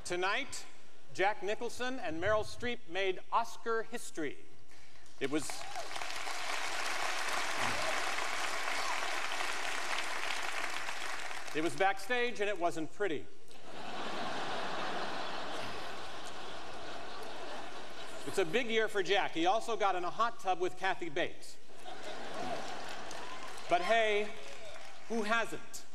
Tonight, Jack Nicholson and Meryl Streep made Oscar history. It was backstage, and it wasn't pretty. It's a big year for Jack. He also got in a hot tub with Kathy Bates. But hey, who hasn't?